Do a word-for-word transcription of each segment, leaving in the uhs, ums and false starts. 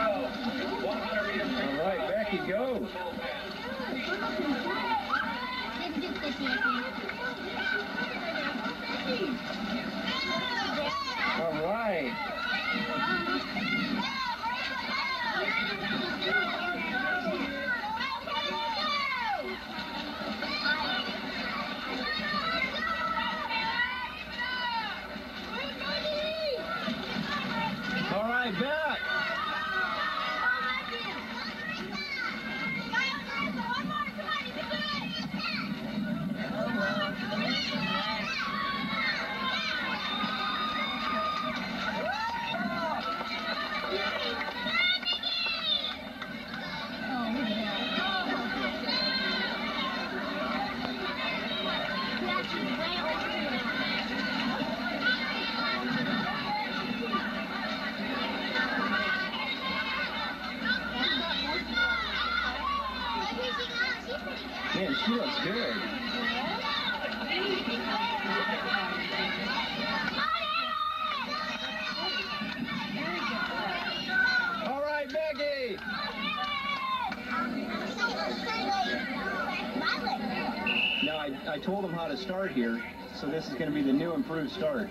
All right, Becky, go. All right. All right, back. Man, she looks good. All right, Becky. Now, I, I told them how to start here, so this is going to be the new improved start.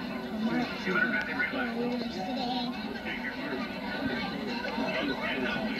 Two hundred